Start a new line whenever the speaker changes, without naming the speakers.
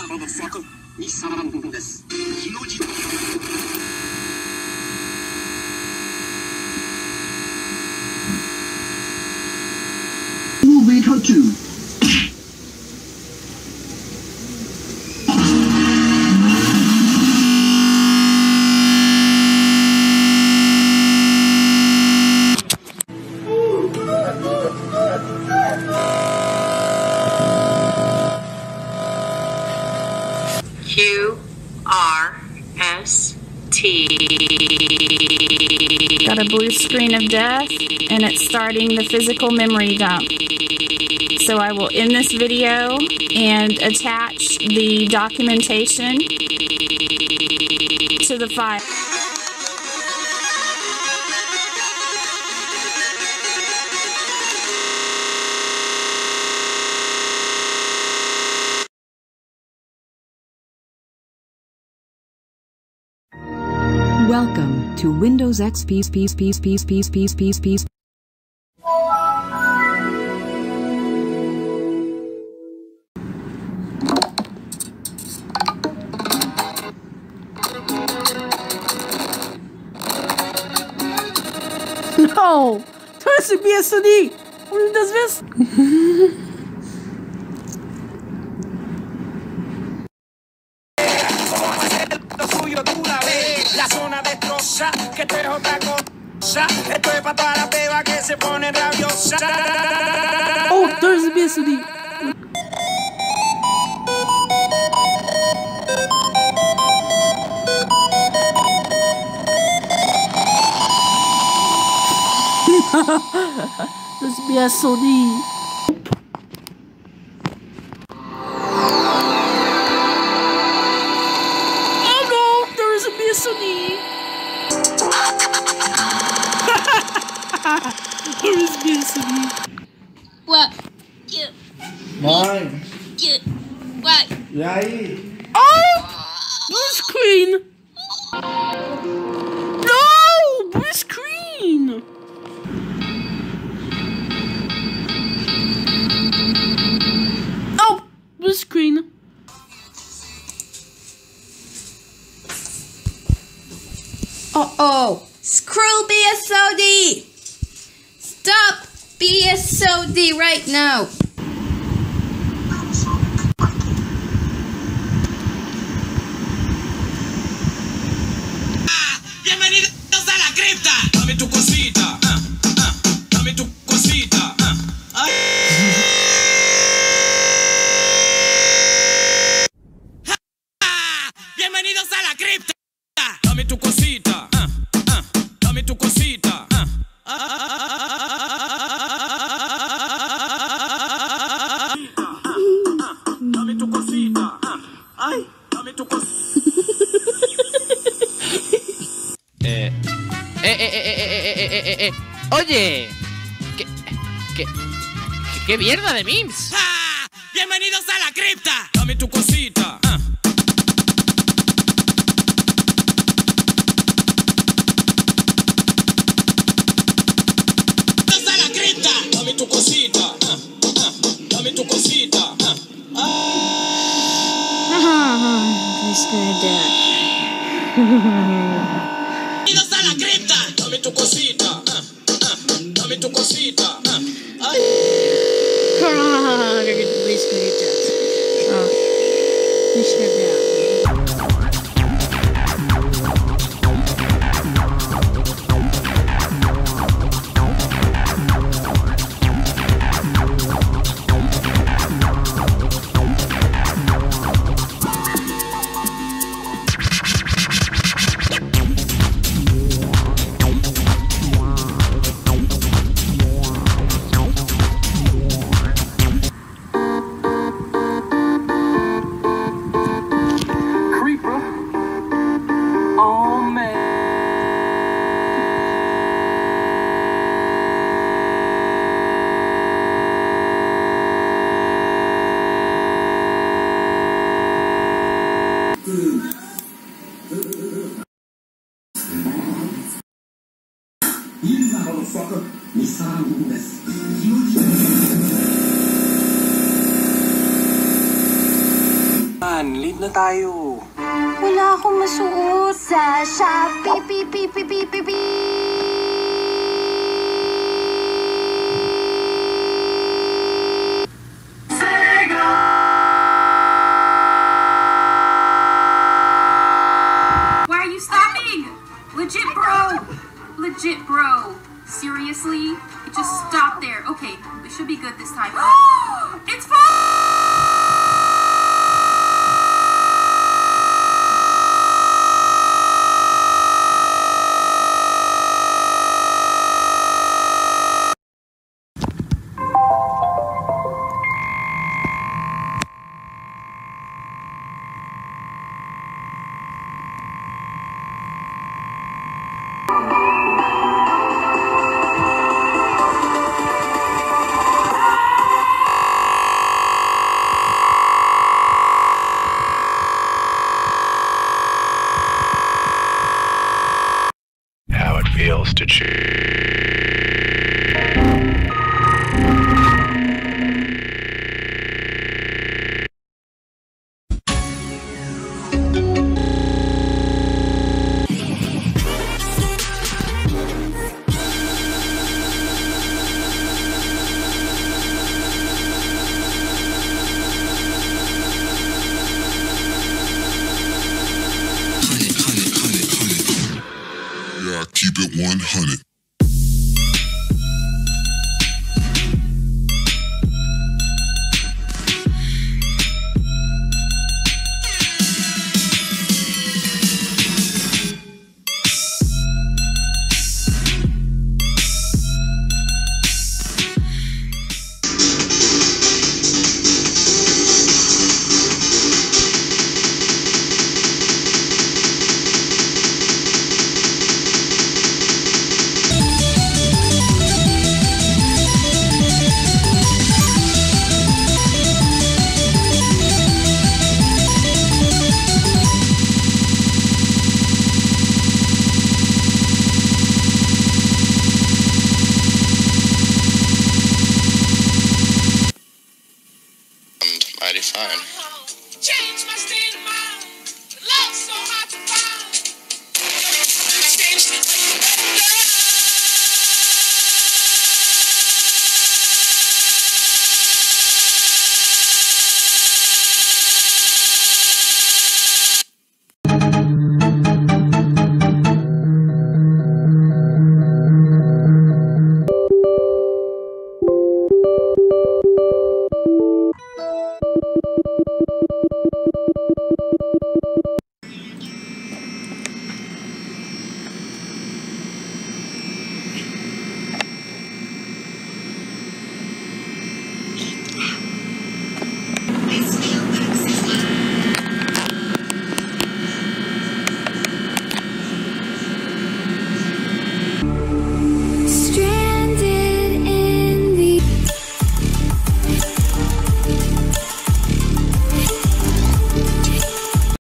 motherfucker. 2、3分です。日の字。Elevator 2.
Got a blue screen of death, and it's starting the physical memory dump. So I will end this video and attach the documentation to the file.
Welcome to Windows XP.
No! To jest BSD! Das wirst...
La zona destroza, que esto es otra cosa. Esto es para toda la beba que se pone rabiosa.
Oh, there's BSD. There's BSD. Where's BSD?
What?
Mãe.
What?
E aí?
Oh! Blue screen! No! Blue screen! Oh! Blue screen.
Uh-oh! Screw BSOD! Stop BSOD right now!
Bienvenidos a la cripta. Dame tu cosita. Dame tu cosita. Bienvenidos a la cripta. Dame tu cosita. Dame tu cosita. Dame tu cosita. Ay, dame tu cosita.
Oye, ¿qué mierda de memes?
Bienvenidos a la cripta. Dame tu cosita. Dame tu cosita, dame tu cosita.
He's gonna die.
Bienvenidos a la cripta. Dame tu cosita, dame tu cosita. Ay.
He's gonna die. Oh, he's gonna die.
late na tayo.
Wala akong masuot sa Shopee.
Why are you stopping? Legit, bro. Legit, bro. Seriously? It just stopped there. Okay, we should be good this time. It's fine!
How it feels to choose.
Keep it 100.